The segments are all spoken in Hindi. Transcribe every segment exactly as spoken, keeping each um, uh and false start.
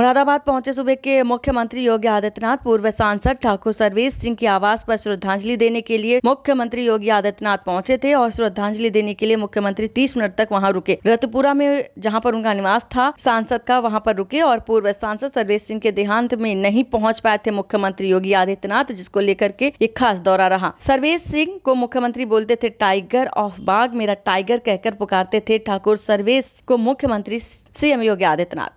मुरादाबाद पहुंचे सूबे के मुख्यमंत्री योगी आदित्यनाथ पूर्व सांसद ठाकुर सर्वेश सिंह के आवास पर श्रद्धांजलि देने के लिए मुख्यमंत्री योगी आदित्यनाथ पहुंचे थे और श्रद्धांजलि देने के लिए मुख्यमंत्री तीस मिनट तक वहां रुके। रतपुरा में जहां पर उनका निवास था सांसद का, वहां पर रुके और पूर्व सांसद सर्वेश सिंह के देहांत में नहीं पहुंच पाए थे मुख्यमंत्री योगी आदित्यनाथ, जिसको लेकर के एक खास दौरा रहा। सर्वेश सिंह को मुख्यमंत्री बोलते थे टाइगर ऑफ बाग, मेरा टाइगर कहकर पुकारते थे ठाकुर सर्वेश को मुख्यमंत्री सीएम योगी आदित्यनाथ।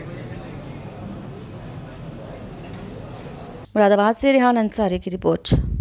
मुरादाबाद से रेहान अंसारी की रिपोर्ट।